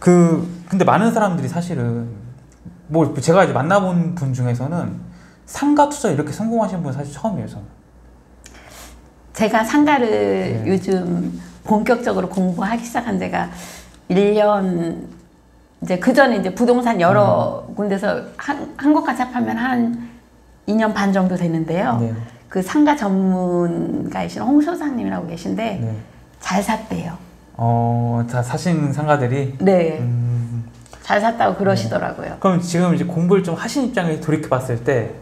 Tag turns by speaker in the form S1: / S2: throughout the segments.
S1: 근데 많은 사람들이 사실은 뭐 제가 이제 만나본 분 중에서는 상가 투자 이렇게 성공하신 분 사실 처음이에요, 저는.
S2: 제가 상가를 요즘 본격적으로 공부하기 시작한 지가 1년, 이제 그 전에 이제 부동산 여러 군데서 한국까지 합하면 한 2년 반 정도 되는데요.
S1: 네.
S2: 그 상가 전문가이신 홍 소장님이라고 계신데
S1: 네.
S2: 잘 샀대요.
S1: 다 사신 상가들이?
S2: 네. 잘 샀다고 그러시더라고요.
S1: 그럼 지금 이제 공부를 좀 하신 입장에서 돌이켜 봤을 때,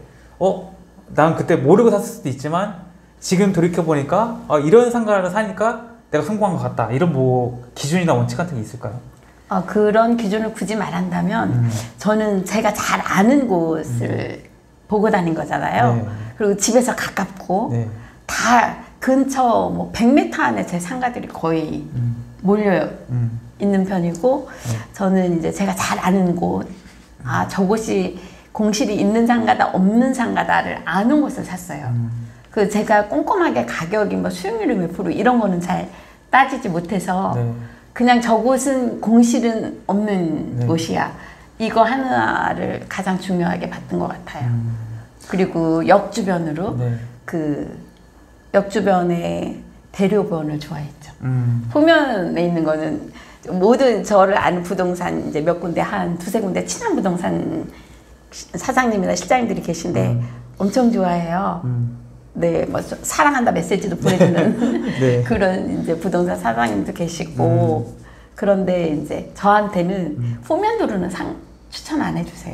S1: 난 그때 모르고 샀을 수도 있지만, 지금 돌이켜 보니까, 이런 상가를 사니까 내가 성공한 것 같다. 이런 뭐 기준이나 원칙 같은 게 있을까요?
S2: 그런 기준을 굳이 말한다면, 저는 제가 잘 아는 곳을 보고 다닌 거잖아요.
S1: 네.
S2: 그리고 집에서 가깝고,
S1: 네.
S2: 다 근처 뭐 100m 안에 제 상가들이 거의 몰려 있는 편이고, 저는 이제 제가 잘 아는 곳, 저곳이 공실이 있는 상가다, 없는 상가다를 아는 곳을 샀어요. 그 제가 꼼꼼하게 가격이 뭐 수익률이 몇 프로 이런 거는 잘 따지지 못해서
S1: 네.
S2: 그냥 저곳은 공실은 없는
S1: 네.
S2: 곳이야. 이거 하나를 가장 중요하게 봤던 것 같아요. 그리고 역 주변으로
S1: 네.
S2: 그 역 주변에 대료변을 좋아했죠. 후면에 있는 거는 모든 저를 아는 부동산 이제 몇 군데 한 두세 군데 친한 부동산 사장님이나 실장님들이 계신데 엄청 좋아해요. 네, 뭐 사랑한다 메시지도 보내주는 네. 그런 이제 부동산 사장님도 계시고 그런데 이제 저한테는 후면도로는 추천 안 해주세요.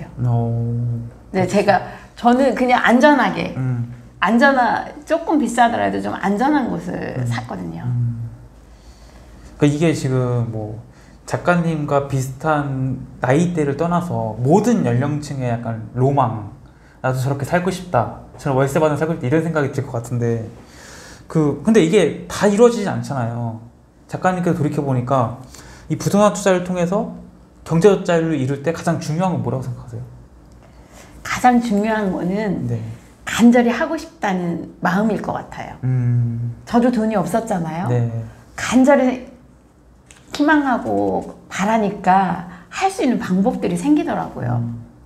S2: 네, 저는 그냥 안전하게 조금 비싸더라도 좀 안전한 곳을 샀거든요.
S1: 그러니까 이게 지금 뭐 작가님과 비슷한 나이대를 떠나서 모든 연령층의 약간 로망, 나도 저렇게 살고 싶다, 저는 월세 받으면 살고 싶다 이런 생각이 들 것 같은데 근데 이게 다 이루어지지 않잖아요. 작가님께서 돌이켜보니까 이 부동산 투자를 통해서 경제 자유를 이룰 때 가장 중요한 건 뭐라고 생각하세요?
S2: 가장 중요한 거는
S1: 네.
S2: 간절히 하고 싶다는 마음일 것 같아요. 저도 돈이 없었잖아요.
S1: 네. 간절히
S2: 희망하고 바라니까 할 수 있는 방법들이 생기더라고요.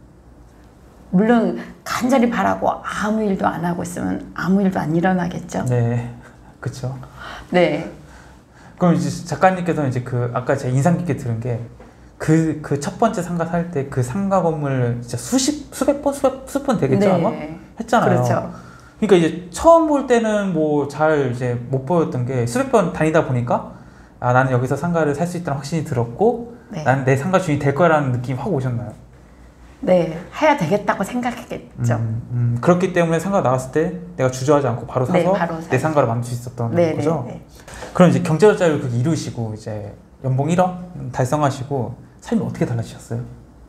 S2: 물론 간절히 바라고 아무 일도 안 하고 있으면 아무 일도 안 일어나겠죠.
S1: 네, 그렇죠.
S2: 네.
S1: 그럼 이제 작가님께서는 이제 아까 제가 인상 깊게 들은 게 그 첫 번째 상가 살 때 그 상가 건물 진짜 수백 번 되겠죠,
S2: 네.
S1: 아마? 했잖아요.
S2: 그렇죠.
S1: 그러니까 이제 처음 볼 때는 뭐 잘 이제 못 보였던 게 수백 번 다니다 보니까 나는 여기서 상가를 살 수 있다는 확신이 들었고
S2: 네.
S1: 나는 내 상가 주인이 될 거라는 느낌이 확 오셨나요?
S2: 네, 해야 되겠다고 생각했겠죠.
S1: 그렇기 때문에 상가 나왔을 때 내가 주저하지 않고 바로 사서
S2: 네, 바로
S1: 내 상가를 만들 수 있었던
S2: 네,
S1: 거죠?
S2: 네, 네.
S1: 그럼 이제 경제적 자유를 그렇게 이루시고 이제 연봉 1억 달성하시고 삶이 어떻게 달라지셨어요?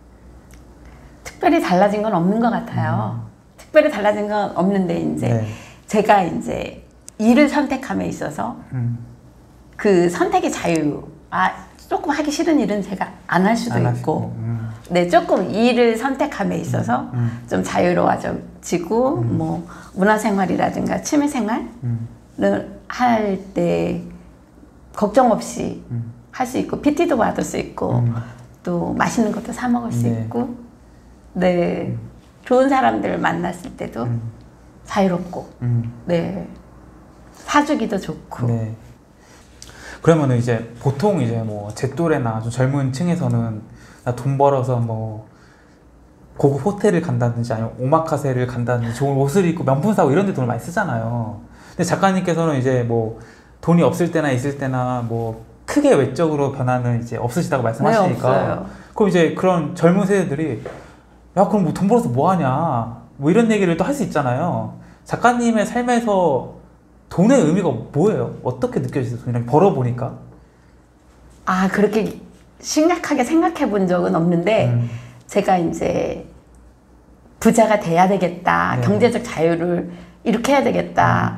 S2: 특별히 달라진 건 없는 것 같아요. 특별히 달라진 건 없는데 이제
S1: 네.
S2: 제가 이제 일을 선택함에 있어서 그 선택의 자유, 조금 하기 싫은 일은 제가 안 할 수도 있고, 네, 조금 일을 선택함에 있어서 좀 자유로워지고, 뭐 문화생활이라든가 취미생활을 할 때 걱정 없이 할 수 있고, PT도 받을 수 있고, 또 맛있는 것도 사 먹을 수 있고, 네, 좋은 사람들을 만났을 때도 자유롭고, 네, 사주기도 좋고.
S1: 네. 그러면은 이제 보통 이제 뭐 제 또래나 좀 젊은 층에서는 나 돈 벌어서 뭐 고급 호텔을 간다든지 아니면 오마카세를 간다든지 좋은 옷을 입고 명품 사고 이런 데 돈을 많이 쓰잖아요. 근데 작가님께서는 이제 뭐 돈이 없을 때나 있을 때나 뭐 크게 외적으로 변화는 이제 없으시다고 말씀하시니까
S2: 네,
S1: 그럼 이제 그런 젊은 세대들이 야 그럼 뭐 돈 벌어서 뭐 하냐 뭐 이런 얘기를 또 할 수 있잖아요. 작가님의 삶에서 돈의 의미가 뭐예요? 어떻게 느껴지세요? 그냥 벌어보니까?
S2: 그렇게 심각하게 생각해 본 적은 없는데, 제가 이제 부자가 돼야 되겠다,
S1: 네.
S2: 경제적 자유를 이렇게 해야 되겠다,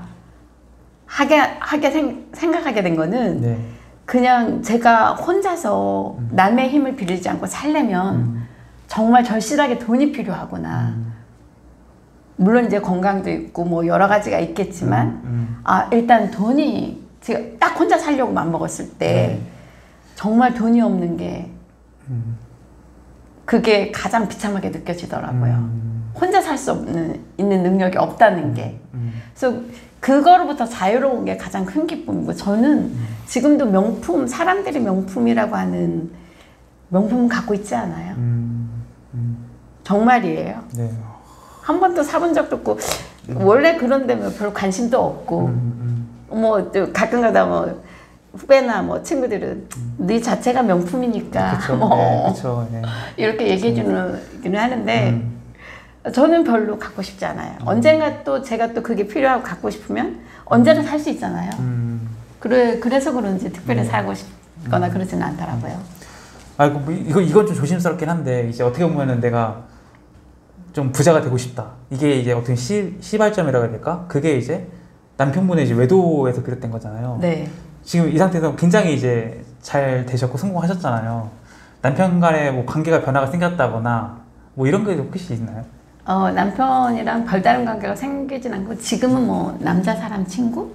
S2: 생각하게 된 거는,
S1: 네.
S2: 그냥 제가 혼자서 남의 힘을 빌리지 않고 살려면 정말 절실하게 돈이 필요하구나. 물론 이제 건강도 있고 뭐 여러 가지가 있겠지만 일단 돈이 제가 딱 혼자 살려고 맘먹었을 때 정말 돈이 없는 게 그게 가장 비참하게 느껴지더라고요. 혼자 살 수 있는 능력이 없다는 게. 그래서 그거로부터 자유로운 게 가장 큰 기쁨이고, 저는 지금도 명품, 사람들이 명품이라고 하는 명품 갖고 있지 않아요. 정말이에요.
S1: 네.
S2: 한 번도 사본 적도 없고, 원래 그런 데면 별 관심도 없고, 뭐 가끔가다 뭐 후배나 뭐 친구들은 네 자체가 명품이니까
S1: 그쵸.
S2: 뭐
S1: 네, 그쵸. 네.
S2: 이렇게 얘기해주는 하는데, 저는 별로 갖고 싶지 않아요. 언젠가 또 제가 또 그게 필요하고 갖고 싶으면 언제나 살 수 있잖아요. 그래서 그런지 특별히 사고 싶거나 그러지는 않더라고요.
S1: 아이고, 이건 좀 조심스럽긴 한데, 이제 어떻게 보면은 내가 좀 부자가 되고 싶다. 이게 이제 어떻게 시발점이라고 해야 될까? 그게 이제 남편분의 이제 외도에서 비롯된 거잖아요.
S2: 네.
S1: 지금 이 상태에서 굉장히 이제 잘 되셨고 성공하셨잖아요. 남편 간의 뭐 관계가 변화가 생겼다거나 뭐 이런 게 혹시 있나요?
S2: 남편이랑 별다른 관계가 생기진 않고, 지금은 뭐 남자 사람 친구?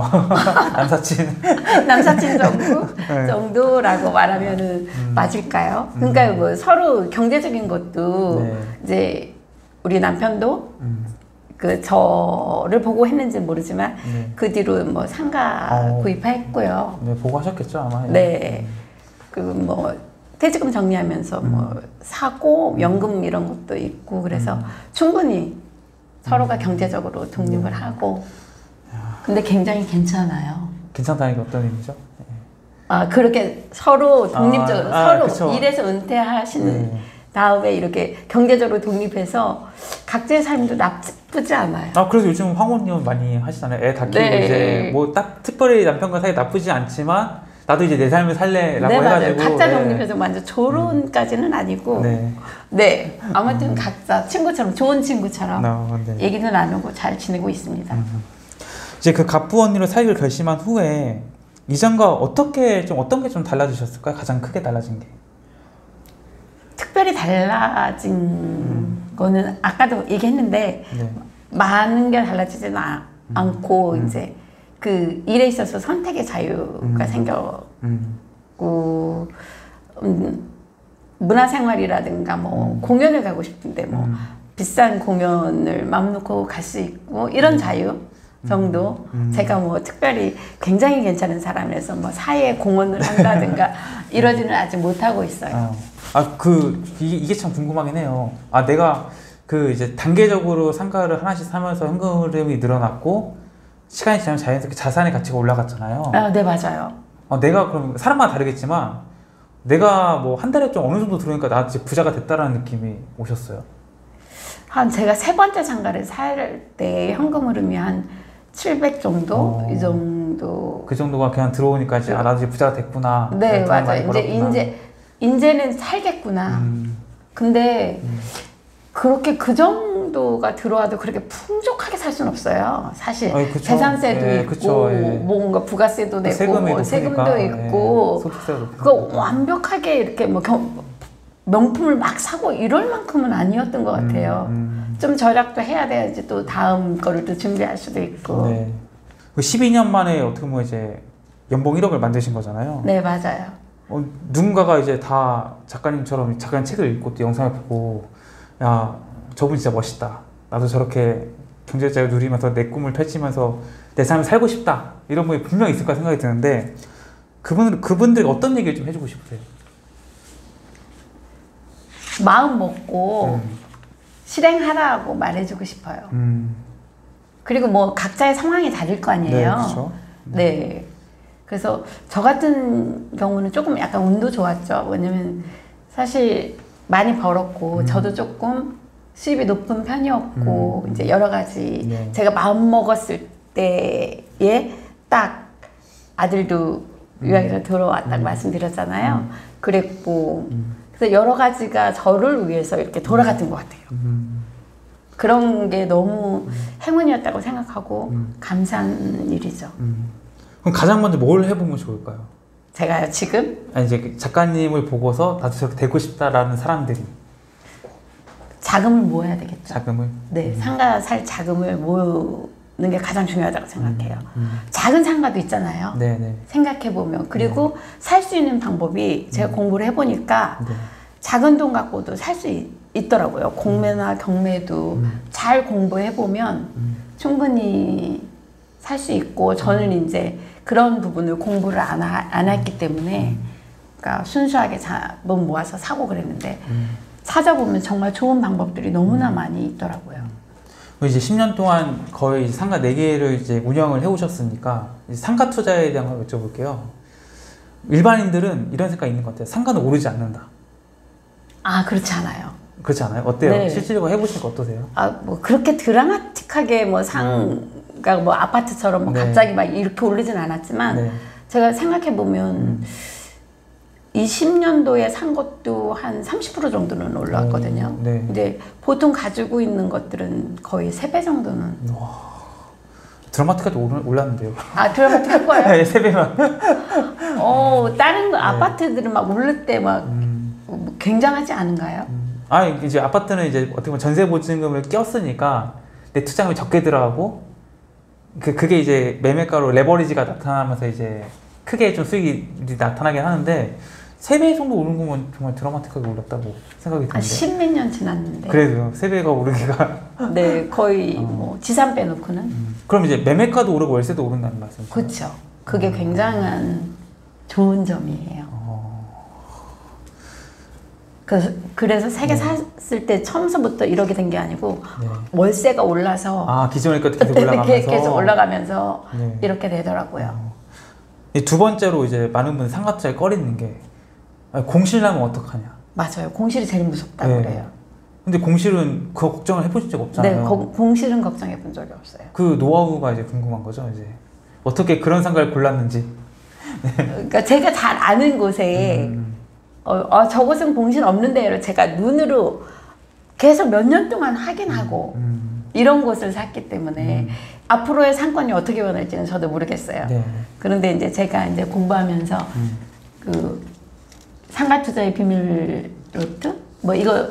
S1: 남사친.
S2: 남사친 정도?
S1: 네.
S2: 정도라고 말하면은 맞을까요? 그러니까 뭐 서로 경제적인 것도
S1: 네.
S2: 이제 우리 남편도 그 저를 보고 했는지 모르지만
S1: 네.
S2: 그 뒤로 뭐 상가 구입했고요.
S1: 네, 보고 하셨겠죠 아마.
S2: 네. 그 뭐 퇴직금 정리하면서 뭐 사고 연금 이런 것도 있고, 그래서 충분히 서로가 경제적으로 독립을 하고. 근데 굉장히 괜찮아요.
S1: 괜찮다는 게 어떤 의미죠? 네.
S2: 그렇게 서로 독립적으로 서로
S1: 그쵸.
S2: 일해서 은퇴하신 다음에 이렇게 경제적으로 독립해서 각자의 삶도 나쁘지 않아요.
S1: 그래서 요즘 황혼님은 많이 하시잖아요. 애 다 키우고
S2: 네.
S1: 이제 뭐 딱 특별히 남편과 사이 나쁘지 않지만 나도 이제 내 삶을 살래라고
S2: 네,
S1: 해가지고.
S2: 맞아요. 각자 독립해서 완전 조론까지는 아니고.
S1: 네.
S2: 네. 아무튼 각자 친구처럼, 좋은 친구처럼
S1: 네.
S2: 얘기는 나누고 잘 지내고 있습니다.
S1: 이제 그 갑부 언니로 살기를 결심한 후에 이전과 어떤 게 좀 달라지셨을까요? 가장 크게 달라진 게.
S2: 특별히 달라진 거는 아까도 얘기했는데,
S1: 네.
S2: 많은 게 달라지지는 않고 이제 그 일에 있어서 선택의 자유가 생겼고, 문화생활이라든가 뭐 공연을 가고 싶은데 뭐 비싼 공연을 마음 놓고 갈 수 있고, 이런 자유 정도. 제가 뭐 특별히 굉장히 괜찮은 사람이라서 뭐 사회에 공헌을 한다든가 이러지는 아직 못하고 있어요.
S1: 이게 참 궁금하긴 해요. 내가 그 이제 단계적으로 상가를 하나씩 사면서 현금 흐름이 늘어났고, 시간이 지나면 자연스럽게 자산의 가치가 올라갔잖아요.
S2: 네, 맞아요.
S1: 내가 그럼 사람마다 다르겠지만, 내가 뭐 한 달에 좀 어느 정도 들어오니까 나 이제 부자가 됐다라는 느낌이 오셨어요?
S2: 제가 세 번째 상가를 살 때 현금 흐름이 한 700 정도? 이 정도.
S1: 그 정도가 그냥 들어오니까 이제 나도 이제 부자가 됐구나.
S2: 네, 맞아요. 이제는 살겠구나. 근데 그렇게 그 정도가 들어와도 그렇게 풍족하게 살 수는 없어요. 사실 재산세도 있고, 뭔가 부가세도 내고, 뭐 세금도 있고, 그거 완벽하게 이렇게 뭐 명품을 막 사고 이럴 만큼은 아니었던 것 같아요. 좀 절약도 해야 돼야지 또 다음 거를 또 준비할 수도 있고.
S1: 네. 12년 만에 어떻게 보면 이제 연봉 1억을 만드신 거잖아요.
S2: 네, 맞아요.
S1: 누군가가 이제 다 작가님처럼 작가님 책을 읽고 또 영상을 보고, 야, 저분 진짜 멋있다. 나도 저렇게 경제자유 누리면서 내 꿈을 펼치면서 내 삶을 살고 싶다. 이런 분이 분명히 있을 거라 생각이 드는데, 그분들이 어떤 얘기를 좀 해주고 싶으세요?
S2: 마음 먹고 실행하라고 말해주고 싶어요. 그리고 뭐 각자의 상황이 다를 거 아니에요.
S1: 네, 그렇죠.
S2: 네. 그래서 저 같은 경우는 조금 약간 운도 좋았죠. 왜냐면 사실 많이 벌었고, 저도 조금 수입이 높은 편이었고, 이제 여러 가지 제가 마음 먹었을 때에 딱 아들도 유학에서 들어왔다고 말씀드렸잖아요. 그랬고, 그래서 여러 가지가 저를 위해서 이렇게 돌아갔던 것 같아요. 그런 게 너무 행운이었다고 생각하고 감사한 일이죠.
S1: 그럼 가장 먼저 뭘 해보면 좋을까요?
S2: 제가요, 지금?
S1: 이제 작가님을 보고서 나도 저렇게 되고 싶다라는 사람들이.
S2: 자금을 모아야 되겠죠.
S1: 자금을?
S2: 네, 상가 살 자금을 모으는 게 가장 중요하다고 생각해요. 작은 상가도 있잖아요.
S1: 네네.
S2: 생각해보면. 그리고 살 수 있는 방법이 제가 공부를 해보니까
S1: 네.
S2: 작은 돈 갖고도 살 수 있더라고요. 공매나 경매도 잘 공부해보면 충분히 살 수 있고, 저는 이제 그런 부분을 공부를 안 했기 때문에 그러니까 순수하게 돈 모아서 사고 그랬는데 찾아보면 정말 좋은 방법들이 너무나 많이 있더라고요.
S1: 이제 10년 동안 거의 상가 4개를 이제 운영을 해오셨으니까 이제 상가 투자에 대한 걸 여쭤볼게요. 일반인들은 이런 생각이 있는 것 같아요. 상가는 오르지 않는다.
S2: 아, 그렇지 않아요.
S1: 그렇지 않아요? 어때요?
S2: 네.
S1: 실질적으로 해보시니까 어떠세요?
S2: 아, 뭐 그렇게 드라마틱하게 뭐 상가 뭐 아파트처럼 뭐
S1: 네.
S2: 갑자기 막 이렇게 오르진 않았지만
S1: 네.
S2: 제가 생각해 보면 이 10년도에 산 것도 한 30% 정도는 올랐거든요.
S1: 네.
S2: 이제 보통 가지고 있는 것들은 거의 3배 정도는.
S1: 드라마틱하게 올랐는데요.
S2: 아, 드라마틱할 거예요?
S1: 네, 3배만.
S2: 다른 아파트들은 막 오를 때 막 굉장하지 않은가요?
S1: 이제 아파트는 이제 어떻게 보면 전세 보증금을 꼈으니까 내 투자금이 적게 들어가고 그게 이제 매매가로 레버리지가 나타나면서 이제 크게 좀 수익이 나타나긴 하는데 3배 정도 오른 거면 정말 드라마틱하게 올랐다고 생각이 드는데.
S2: 한 10몇 년 지났는데.
S1: 그래도 3배가 오르기가.
S2: 네, 거의 뭐 지산 빼놓고는.
S1: 그럼 이제 매매가도 오르고 월세도 오른다는 말씀이죠?
S2: 그렇죠. 그게 굉장한 좋은 점이에요. 그래서 세 개 샀을 때 처음서부터 이렇게 된 게 아니고
S1: 네.
S2: 월세가 올라서
S1: 기존에 것도 계속 올라가면서
S2: 계속 올라가면서
S1: 네.
S2: 이렇게 되더라고요.
S1: 두 번째로 이제 많은 분이 상가 투자에 꺼리는 게 공실 나면 어떡하냐.
S2: 맞아요. 공실이 제일 무섭다고
S1: 네.
S2: 그래요.
S1: 근데 공실은 그 걱정을 해보신 적 없잖아요.
S2: 네, 공실은 걱정해 본 적이 없어요.
S1: 그 노하우가 이제 궁금한 거죠. 이제 어떻게 그런 상가를 골랐는지.
S2: 그러니까 제가 잘 아는 곳에 저곳은 공실 없는데요. 제가 눈으로 계속 몇 년 동안 확인하고 이런 곳을 샀기 때문에 앞으로의 상권이 어떻게 변할지는 저도 모르겠어요.
S1: 네.
S2: 그런데 이제 제가 이제 공부하면서 그 상가 투자의 비밀 노트 뭐 이거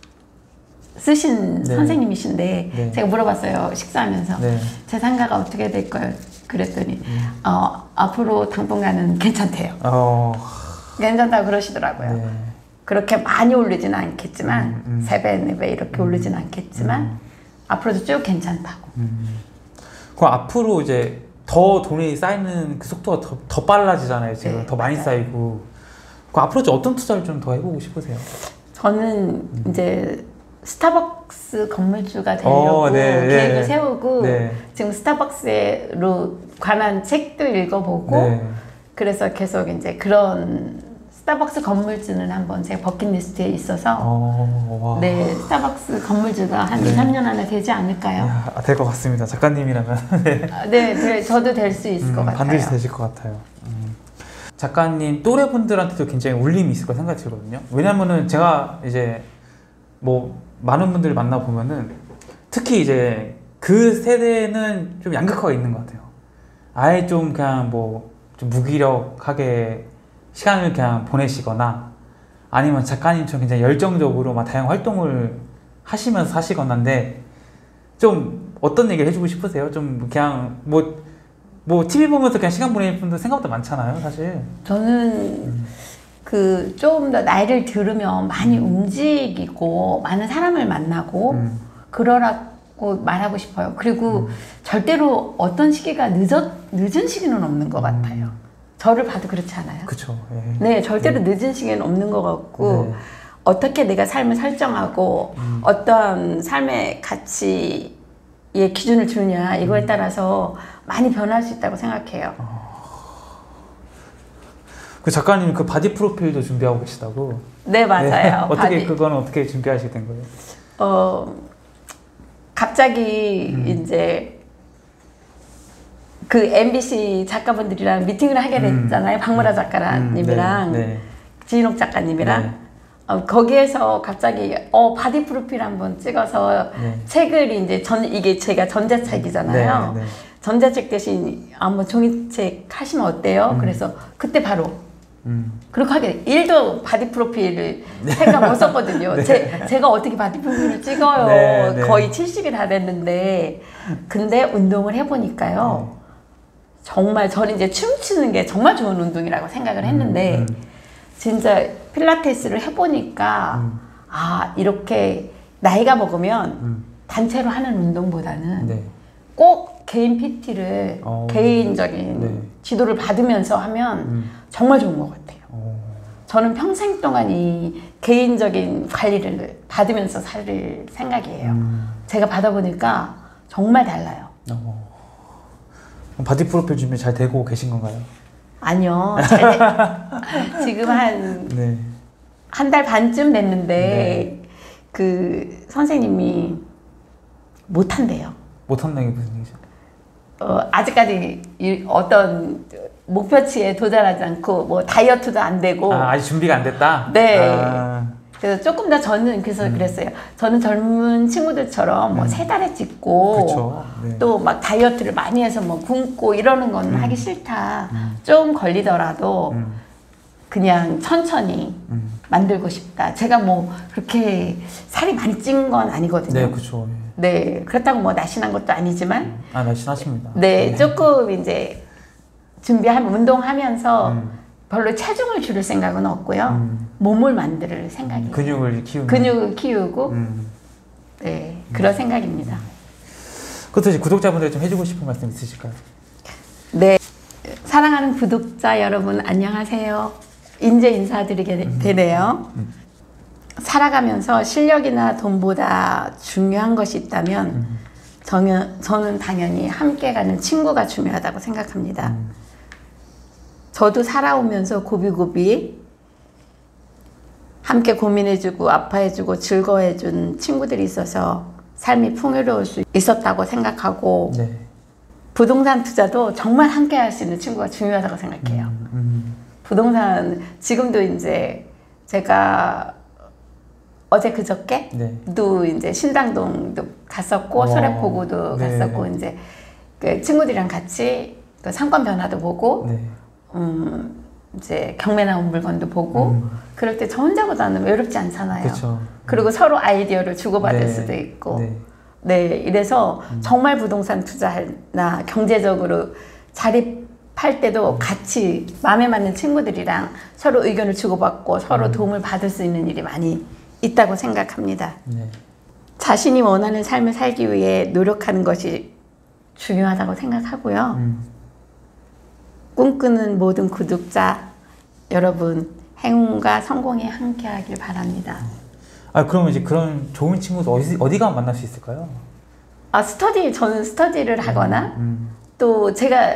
S2: 쓰신
S1: 네.
S2: 선생님이신데
S1: 네.
S2: 제가 물어봤어요. 식사하면서
S1: 네.
S2: 제 상가가 어떻게 될 거예요? 그랬더니 앞으로 당분간은 괜찮대요. 괜찮다고 그러시더라고요.
S1: 네.
S2: 그렇게 많이 오르지는 않겠지만 3배, 4배 이렇게 오르지는 않겠지만 앞으로도 쭉 괜찮다고.
S1: 그럼 앞으로 이제 더 돈이 쌓이는 그 속도가 더 빨라지잖아요. 지금
S2: 네,
S1: 더 많이
S2: 맞아요.
S1: 쌓이고. 그럼 앞으로 어떤 투자를 좀 더 해보고 싶으세요?
S2: 저는 이제 스타벅스 건물주가 되려고
S1: 네,
S2: 계획을
S1: 네.
S2: 세우고
S1: 네.
S2: 지금 스타벅스로 관한 책도 읽어보고
S1: 네.
S2: 그래서 계속 이제 그런 스타벅스 건물주는 한번 제 버킷리스트에 있어서 네, 스타벅스 건물주가 한 2, 3년 안에 되지 않을까요?
S1: 될 것 같습니다. 작가님이라면. 네.
S2: 네, 저도 될 수 있을 것 같아요.
S1: 반드시 되실 것 같아요. 작가님 또래분들한테도 굉장히 울림이 있을 거 생각이 들거든요. 왜냐면은 제가 이제 뭐 많은 분들을 만나보면은 특히 이제 그 세대는 좀 양극화가 있는 것 같아요. 아예 좀 그냥 뭐 좀 무기력하게 시간을 그냥 보내시거나 아니면 작가님처럼 굉장히 열정적으로 막 다양한 활동을 하시면서 사시거나인데 좀 어떤 얘기를 해주고 싶으세요? 좀 그냥 뭐 TV 보면서 그냥 시간 보내는 분들 생각보다 많잖아요, 사실.
S2: 저는 그 좀 더 나이를 들으면 많이 움직이고 많은 사람을 만나고 그러라고 말하고 싶어요. 그리고 절대로 어떤 시기가 늦은 시기는 없는 것 같아요. 저를 봐도 그렇지 않아요?
S1: 그쵸.
S2: 네, 절대로 늦은 시기는 없는 것 같고
S1: 네.
S2: 어떻게 내가 삶을 설정하고 어떤 삶의 가치의 기준을 두느냐 이거에 따라서 많이 변할 수 있다고 생각해요.
S1: 그 작가님 그 바디 프로필도 준비하고 계시다고?
S2: 네, 맞아요.
S1: 그거는 어떻게 준비하시게 된 거예요?
S2: 갑자기 이제 그 MBC 작가분들이랑 미팅을 하게 됐잖아요. 박무라 작가님이랑
S1: 네.
S2: 지인옥 작가님이랑 거기에서 갑자기 바디 프로필 한번 찍어서 책을 이제 이게 제가 전자책이잖아요. 전자책 대신 한번 종이책 하시면 어때요? 그래서 그때 바로 그렇게 하게 일도 바디 프로필을 생각 못 썼거든요.
S1: 네.
S2: 제가 어떻게 바디 프로필을 찍어요.
S1: 네, 네.
S2: 거의 70이 다 됐는데 근데 운동을 해보니까요. 정말 저는 이제 춤추는 게 정말 좋은 운동이라고 생각을 했는데 진짜 필라테스를 해보니까 아 이렇게 나이가 먹으면 단체로 하는 운동보다는
S1: 네.
S2: 꼭 개인 PT를 개인적인
S1: 네.
S2: 지도를 받으면서 하면 정말 좋은 것 같아요. 저는 평생 동안 이 개인적인 관리를 받으면서 살 생각이에요. 제가 받아보니까 정말 달라요.
S1: 바디 프로필 준비 잘 되고 계신 건가요?
S2: 아니요. 지금
S1: 네.
S2: 한 달 반쯤 됐는데
S1: 네.
S2: 그 선생님이 못한대요.
S1: 못한다는 게 무슨 얘기죠?
S2: 아직까지 어떤 목표치에 도달하지 않고 뭐 다이어트도 안 되고
S1: 아직 준비가 안 됐다?
S2: 네. 그래서 조금 더 저는 그래서 그랬어요. 저는 젊은 친구들처럼 뭐 3달에 찍고
S1: 그쵸. 네.
S2: 또 막 다이어트를 많이 해서 뭐 굶고 이러는 건 하기 싫다. 좀 걸리더라도 그냥 천천히 만들고 싶다. 제가 뭐 그렇게 살이 많이 찐 건 아니거든요.
S1: 네, 그렇죠.
S2: 네, 그렇다고 뭐 날씬한 것도 아니지만
S1: 날씬하십니다.
S2: 네, 조금 이제 운동하면서 별로 체중을 줄일 생각은 없고요. 몸을 만들 생각이에요.
S1: 근육을
S2: 키우고 네, 그런 생각입니다.
S1: 그것도 이제 구독자분들 좀 해주고 싶은 말씀 있으실까요?
S2: 네, 사랑하는 구독자 여러분 안녕하세요. 이제 인사드리게 되네요. 살아가면서 실력이나 돈보다 중요한 것이 있다면 저는 당연히 함께 가는 친구가 중요하다고 생각합니다. 저도 살아오면서 고비고비 함께 고민해주고 아파해주고 즐거워해준 친구들이 있어서 삶이 풍요로울 수 있었다고 생각하고
S1: 네.
S2: 부동산 투자도 정말 함께 할 수 있는 친구가 중요하다고 생각해요. 부동산 지금도 이제 제가 어제 그저께도
S1: 네.
S2: 이제 신당동도 갔었고 소래포구도
S1: 네.
S2: 갔었고 이제 그 친구들이랑 같이 그 상권 변화도 보고
S1: 네.
S2: 이제 경매 나온 물건도 보고 그럴 때 저 혼자보다는 외롭지 않잖아요.
S1: 그쵸.
S2: 그리고 서로 아이디어를 주고받을
S1: 네.
S2: 수도 있고
S1: 네.
S2: 네 이래서 정말 부동산 투자나 경제적으로 자립할 때도 같이 마음에 맞는 친구들이랑 서로 의견을 주고받고 서로 도움을 받을 수 있는 일이 많이 있다고 생각합니다.
S1: 네.
S2: 자신이 원하는 삶을 살기 위해 노력하는 것이 중요하다고 생각하고요. 꿈꾸는 모든 구독자 여러분 행운과 성공에 함께하길 바랍니다.
S1: 그러면 이제 그런 좋은 친구도 어디 가면 만날 수 있을까요?
S2: 저는 스터디를 하거나 또 제가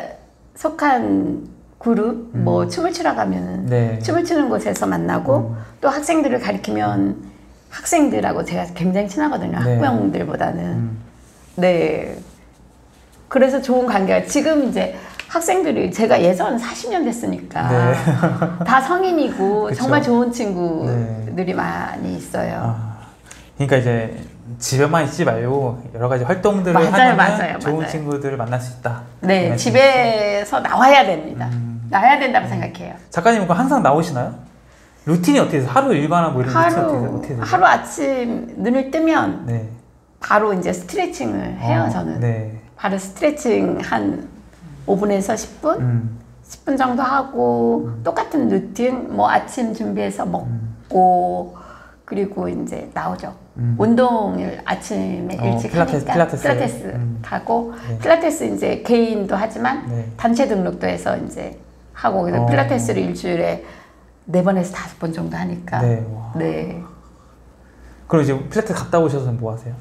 S2: 속한 그룹 뭐 춤을 추러 가면은
S1: 네.
S2: 춤을 추는 곳에서 만나고 또 학생들을 가리키면 학생들하고 제가 굉장히 친하거든요.
S1: 네.
S2: 학부형들보다는 네. 그래서 좋은 관계가 지금 이제 학생들이 제가 예전 40년 됐으니까
S1: 네.
S2: 다 성인이고
S1: 그쵸.
S2: 정말 좋은 친구들이 많이 있어요.
S1: 그러니까 이제 집에만 있지 말고 여러 가지 활동들을 하면 좋은 친구들을 만날 수 있다.
S2: 네, 집에서 나와야 됩니다. 나와야 된다고 생각해요.
S1: 작가님은 항상 나오시나요? 루틴이 어떻게 되세요? 하루 일과나 뭐 이런 루틴이 어떻게 되세요?
S2: 하루 아침 눈을 뜨면
S1: 네.
S2: 바로 이제 스트레칭을 해요. 저는
S1: 네.
S2: 바로 스트레칭 한 5분에서 10분? 10분 정도 하고 똑같은 루틴 뭐 아침 준비해서 먹고 그리고 이제 나오죠. 운동을 아침에 일찍 하니까 필라테스 가고
S1: 네.
S2: 필라테스 이제 개인도 하지만
S1: 네.
S2: 단체 등록도 해서 이제 하고 그래서 필라테스를 일주일에 4번에서 5번 정도 하니까
S1: 네.
S2: 네.
S1: 그럼 이제 필라테스 갔다 오셔서 뭐 하세요?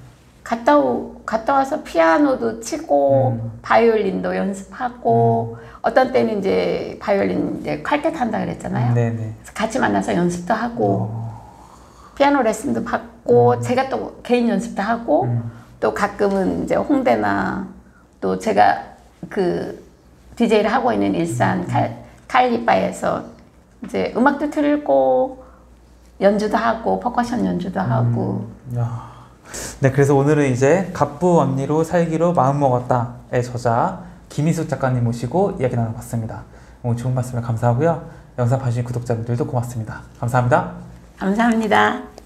S2: 갔다 와서 피아노도 치고 바이올린도 연습하고 어떤 때는 이제 바이올린 이제 칼퇴 한다 그랬잖아요.
S1: 네네.
S2: 그래서 같이 만나서 연습도 하고 피아노 레슨도 받고 제가 또 개인 연습도 하고 또 가끔은 이제 홍대나 또 제가 그 DJ를 하고 있는 일산 칼리바에서 이제 음악도 틀고 연주도 하고 퍼커션 연주도 하고.
S1: 네, 그래서 오늘은 이제 갑부 언니로 살기로 마음먹었다의 저자 김희숙 작가님 모시고 이야기 나눠봤습니다. 오늘 좋은 말씀을 감사하고요. 영상 봐주신 구독자분들도 고맙습니다. 감사합니다.
S2: 감사합니다.